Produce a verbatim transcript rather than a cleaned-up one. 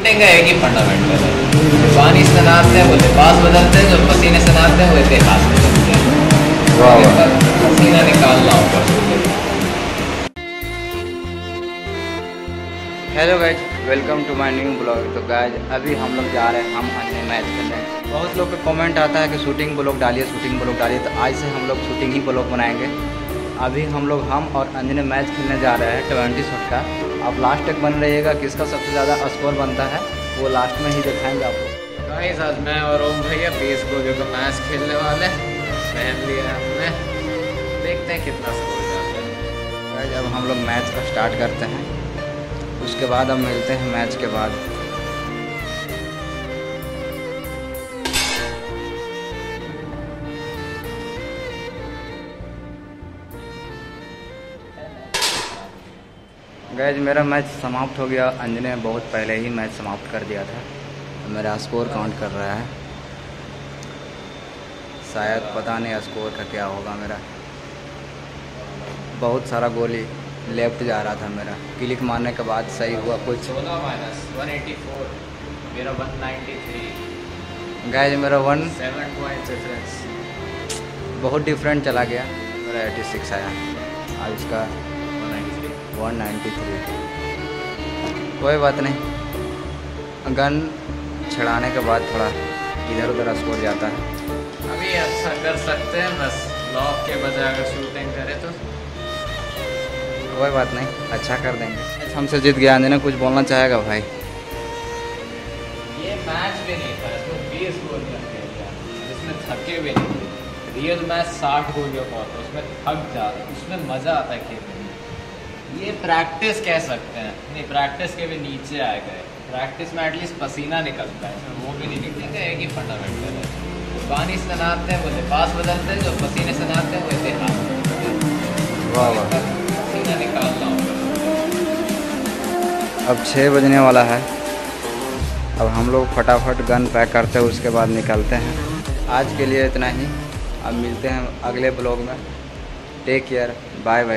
Shooting का एक ही fundamental है, पानी से नहाते हैं वो लिबास बदलते हैं, जो पसीने से नहाते हैं वो इतिहास बदलते हैं। वाह वाह, पसीना निकालना होगा shooting. Hello guys, welcome to my new blog. तो गाइज अभी हम लोग जा रहे हैं, हम अन्य मैच खेलने। बहुत लोग का कमेंट आता है कि शूटिंग ब्लॉग डालिए, शूटिंग ब्लॉग डालिए, तो आज से हम लोग शूटिंग ही ब्लॉग बनाएंगे। अभी हम लोग हम और अंजने मैच खेलने जा रहे हैं ट्वेंटी शॉट का। आप लास्ट तक बन रहिएगा, किसका सबसे ज़्यादा स्कोर बनता है वो लास्ट में ही दिखाएंगे आपको। गाइस आज मैं और ओम भैया बीस गोलियों का मैच खेलने वाले हैं, पहन लिया है हमने, देखते हैं कितना स्कोर जाता है। गाइज अब हम लोग मैच का स्टार्ट करते हैं, उसके बाद हम मिलते हैं मैच के बाद। गाइज मेरा मैच समाप्त हो गया, अंजने ने बहुत पहले ही मैच समाप्त कर दिया था। तो मेरा स्कोर काउंट कर रहा है, शायद पता नहीं स्कोर का क्या होगा मेरा। बहुत सारा गोली लेफ्ट जा रहा था मेरा, क्लिक मारने के बाद सही हुआ कुछ। सोलह माइनस वन एटी फोर, मेरा वन नाइन्टी थ्री। गाइज मेरा वन सेवन पॉइंट डिफरेंस, बहुत डिफरेंट चला गया, मेरा एटी सिक्स आया, अब इसका one ninety three. One ninety three. कोई बात नहीं, गन छड़ाने के बाद थोड़ा इधर उधर स्कोर जाता है। अभी अच्छा कर सकते हैं, बस लॉक के बजाय अगर शूटिंग करें तो। कोई बात नहीं, अच्छा कर देंगे। हमसे जीत गया, अंजना कुछ बोलना चाहेगा भाई? ये मैच भी नहीं था, इसमें बीस गोलियां खेल गया, इसमें थके भी नहीं थे। रियल मैच साठ गोलियों का होता है, उसमें थक जाता, उसमें मज़ा आता है खेलने में। ये प्रैक्टिस कह सकते हैं, नहीं प्रैक्टिस के भी नीचे आए गए। प्रैक्टिस में एटलीस्ट पसीना निकलता है, इसमें वो भी नहीं निकलेगा, एक ही फंडामेंटल है। पानी से नहाते हैं वो लिबास बदलते हैं, जो पसीने से नहाते हैं वो इतिहास बदलते हैं। वाह वाह, पसीना निकालना होगा। अब छः बजने वाला है, अब हम लोग फटाफट गन पैक करते हैं, उसके बाद निकलते हैं। आज के लिए इतना ही, अब मिलते हैं अगले ब्लॉग में। Take care, bye bye.